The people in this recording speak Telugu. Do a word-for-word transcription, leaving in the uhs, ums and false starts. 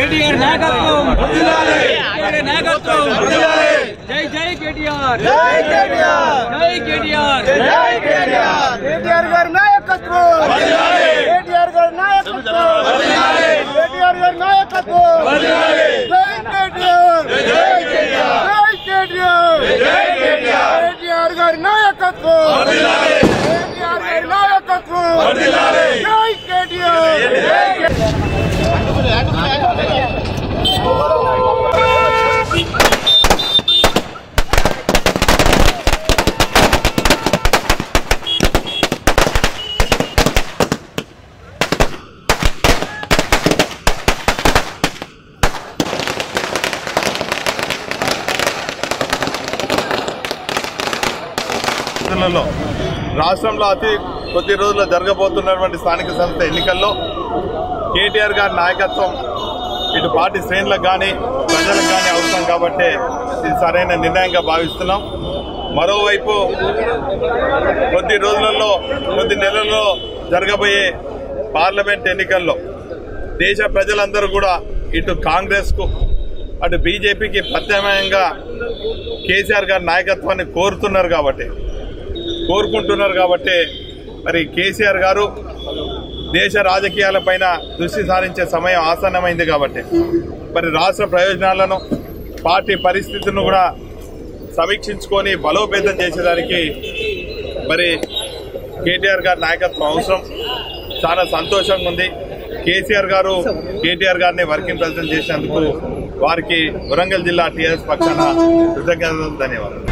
కేటీఆర్ నాయకత్వం నాయకత్వం జై జై కేటీఆర్ జై కేటీఆర్ జై కేటీఆర్ జై కేటీఆర్ కేటీఆర్ గారి నాయకత్వం కేటీఆర్ గారి నాయకత్వం కేటీఆర్ గారి నాయకత్వం జై కేటీఆర్ జై కేటీఆర్ జై కేటీఆర్ జై కేటీఆర్ కేటీఆర్ గారి నాయకత్వం కేటీఆర్ గారి నాయకత్వం జై కేటీఆర్ జై రాష్ట్రంలో అతి కొద్ది రోజుల్లో జరగబోతున్నటువంటి స్థానిక సంస్థ ఎన్నికల్లో కేటీఆర్ గారి నాయకత్వం ఇటు పార్టీ శ్రేణులకు కానీ ప్రజలకు కానీ అవసరం కాబట్టి ఇది సరైన నిర్ణయంగా భావిస్తున్నాం. మరోవైపు కొద్ది రోజులలో కొద్ది నెలల్లో జరగబోయే పార్లమెంట్ ఎన్నికల్లో దేశ ప్రజలందరూ కూడా ఇటు కాంగ్రెస్ కు అటు బీజేపీకి ప్రత్యామ్నాయంగా కేసీఆర్ గారి నాయకత్వాన్ని కోరుతున్నారు కాబట్టి కోరుకుంటున్నారు కాబట్టి మరి కేసీఆర్ గారు దేశ రాజకీయాలపైన దృష్టి సారించే సమయం ఆసన్నమైంది కాబట్టి మరి రాష్ట్ర ప్రయోజనాలను పార్టీ పరిస్థితులను కూడా సమీక్షించుకొని బలోపేతం చేసేదానికి మరి కేటీఆర్ గారి నాయకత్వం అవసరం. చాలా సంతోషంగా ఉంది. కేసీఆర్ గారు కేటీఆర్ గారిని వర్కింగ్ ప్రెసిడెంట్ చేసినందుకు వారికి వరంగల్ జిల్లా టీఆర్ఎస్ పక్షాన కృతజ్ఞతలు, ధన్యవాదాలు.